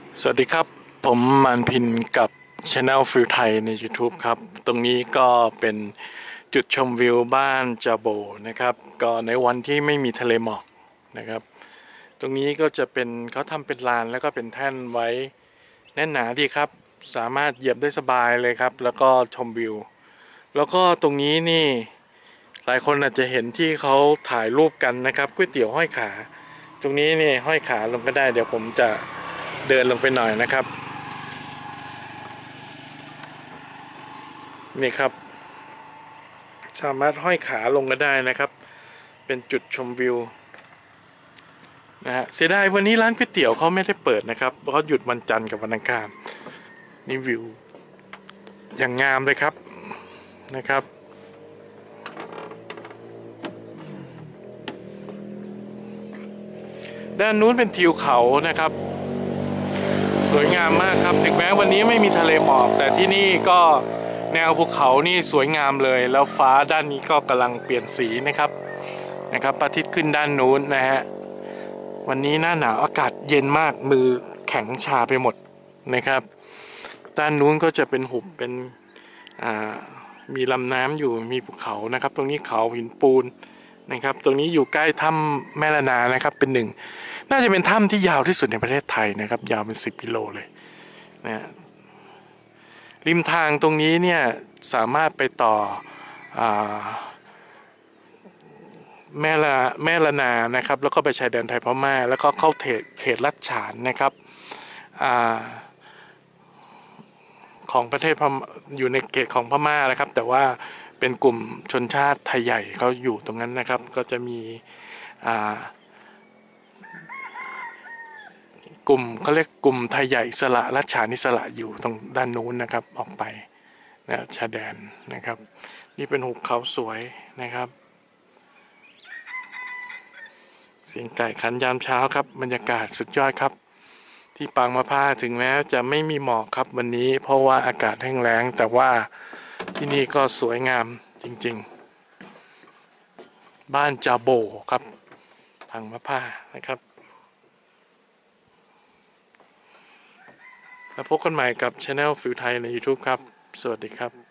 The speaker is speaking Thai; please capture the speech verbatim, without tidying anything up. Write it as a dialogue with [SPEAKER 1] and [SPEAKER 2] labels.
[SPEAKER 1] สวัสดีครับผมมันพินกับ Channel ฟิลไทยใน YouTube ครับตรงนี้ก็เป็นจุดชมวิวบ้านจาโบนะครับก็ในวันที่ไม่มีทะเลหมอกนะครับตรงนี้ก็จะเป็นเขาทำเป็นลานแล้วก็เป็นแท่นไว้แน่นหนาดีครับสามารถเหยียบได้สบายเลยครับแล้วก็ชมวิวแล้วก็ตรงนี้นี่หลายคนอาจจะเห็นที่เขาถ่ายรูปกันนะครับก๋วยเตี๋ยวห้อยขาตรงนี้นี่ห้อยขาลงก็ได้เดี๋ยวผมจะเดินลงไปหน่อยนะครับนี่ครับสามารถห้อยขาลงก็ได้นะครับเป็นจุดชมวิวนะฮะเสียดายวันนี้ร้านก๋วยเตี๋ยวเขาไม่ได้เปิดนะครับเพราะเขาหยุดวันจันทร์กับวันอังคารนี่วิวอย่างงามเลยครับนะครับด้านนู้นเป็นทิวเขานะครับสวยงามมากครับถึงแม้วันนี้ไม่มีทะเลหมอกแต่ที่นี่ก็แนวภูเขานี่สวยงามเลยแล้วฟ้าด้านนี้ก็กำลังเปลี่ยนสีนะครับนะครับพระอาทิตย์ขึ้นด้านนู้นนะฮะวันนี้หน้าหนาวอากาศเย็นมากมือแข็งชาไปหมดนะครับด้านนู้นก็จะเป็นหุบเป็นอ่ามีลำน้ำอยู่มีภูเขานะครับตรงนี้เขาหินปูนนะครับตรงนี้อยู่ใกล้ถ้ำแม่ละนานะครับเป็นหนึ่งน่าจะเป็นถ้ำที่ยาวที่สุดในประเทศไทยนะครับยาวเป็นสิบกิโลเลยนะริมทางตรงนี้เนี่ยสามารถไปต่ออ่าแม่ละแม่ละนานะครับแล้วก็ไปชายแดนไทยพม่าแล้วก็เข้าเขตเขตลัดฉานนะครับอ่าของประเทศพม่าอยู่ในเขตของพม่านะครับแต่ว่าเป็นกลุ่มชนชาติไทยใหญ่เขาอยู่ตรงนั้นนะครับก็จะมีอ่ากลุ่มเขาเรียกกลุ่มไทยใหญ่อิสระลัดฉานอิสระอยู่ตรงด้านนู้นนะครับออกไปนะชายแดนนะครับนี่เป็นหุบเขาสวยนะครับเสียงไก่ขันยามเช้าครับบรรยากาศสุดยอดครับที่ปางมะผ้าถึงแม้จะไม่มีหมอกครับวันนี้เพราะว่าอากาศแห้งแล้งแต่ว่าที่นี่ก็สวยงามจริงๆบ้านจาโบครับปางมะผ้านะครับแล้วพบกันใหม่กับ Channel ฟิลไทยใน YouTube ครับสวัสดีครับ